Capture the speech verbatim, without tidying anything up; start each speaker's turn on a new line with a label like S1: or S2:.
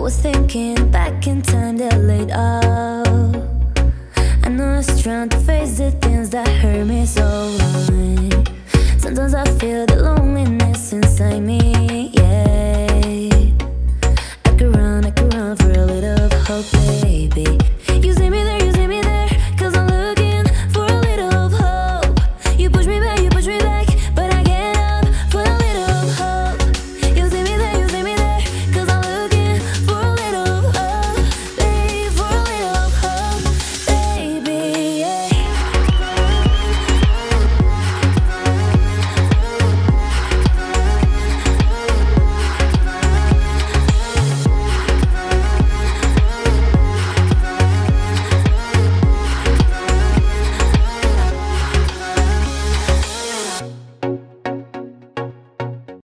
S1: was thinking back in time that laid up. I know I was trying to face the things that hurt me so much. Sometimes I feel the loneliness inside me.